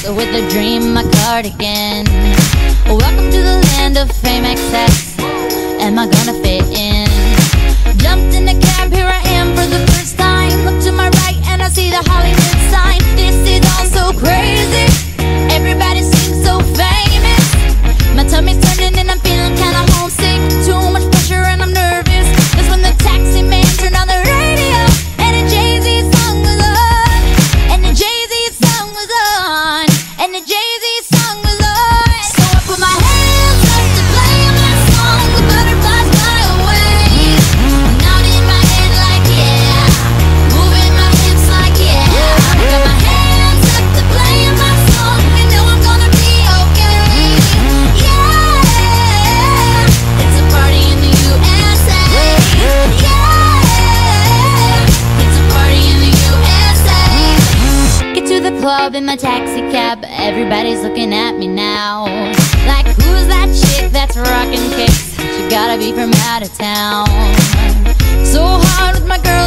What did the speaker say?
with a dream, my cardigan. Welcome to the land of fame excess. Am I gonna fit in? Jumped in a cab, here I am for the first time. Look to my right and I see the Hollywood sign. This is all so crazy. Everybody seems so famous. My tummy's turning and I'm feeling kinda homesick. Too much pressure and I'm nervous. That's when the taxi man turned on the radio and a Jay-Z song was on. And the Jay-Z song was on. And the Jay-Z song was on. So I put my hands up to play my song. The butterflies fly away. Nodding my head like yeah, moving my hips like yeah. Got my hands up to play my song. You know I'm gonna be okay. Yeah, it's a party in the USA. Yeah, it's a party in the USA. Get to the club in my taxi cab. Everybody's looking at me now. Like, who's that chick that's rockin' kicks? She gotta be from out of town. So hard with my girl